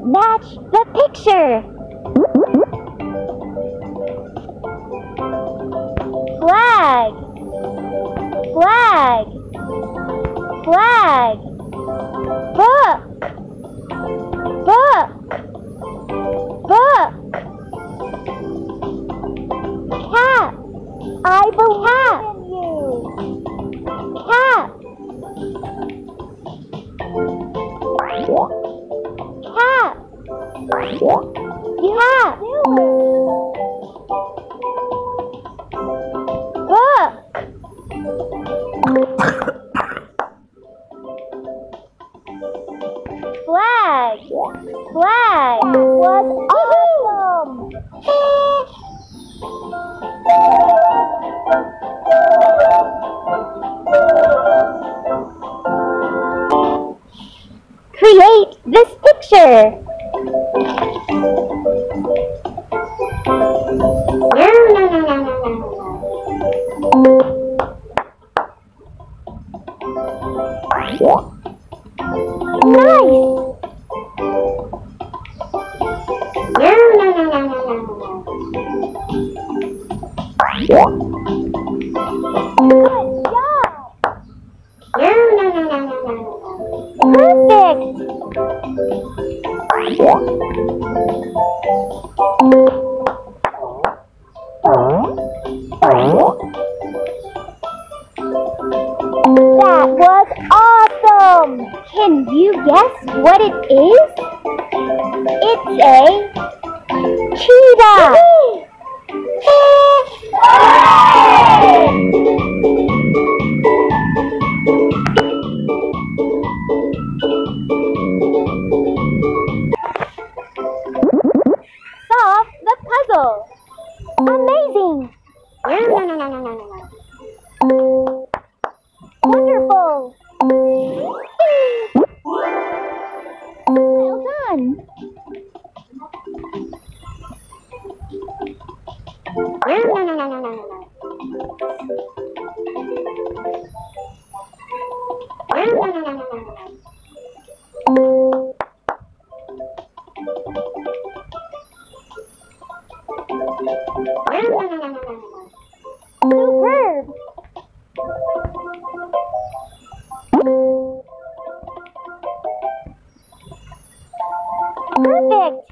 Match the picture. Flag. Flag. Flag. Book. Book. Book. Cap. I believe in you. Cap. Cap. Cap. Book. Flag. Flag was awesome. Create this picture. That was awesome! Can you guess what it is? It's a cheetah! Solve the puzzle! Amazing! Wonderful! Well done! Superb! Perfect!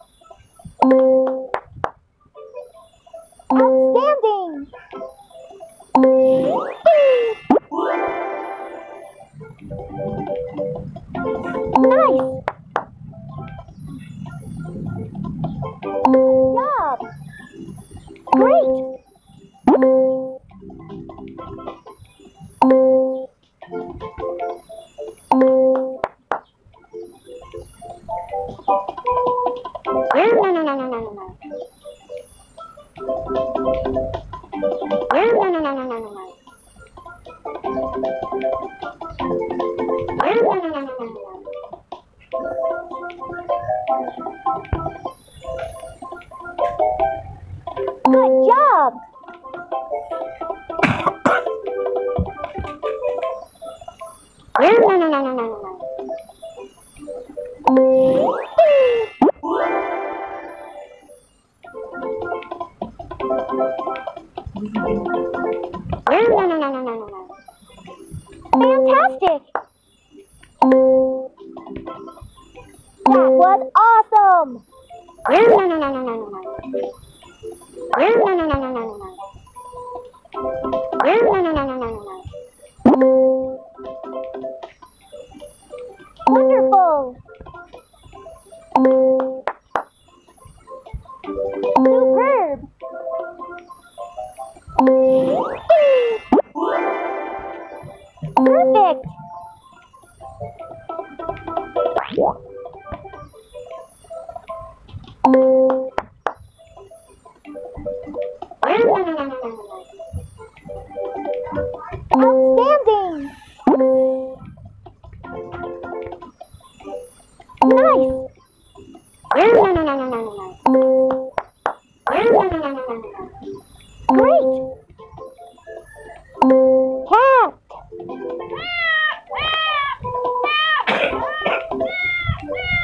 Outstanding! Nice! Good job! Great! Good job! Fantastic! That was awesome! Wonderful! Superb! Perfect! Outstanding! Nice! Great! Cat!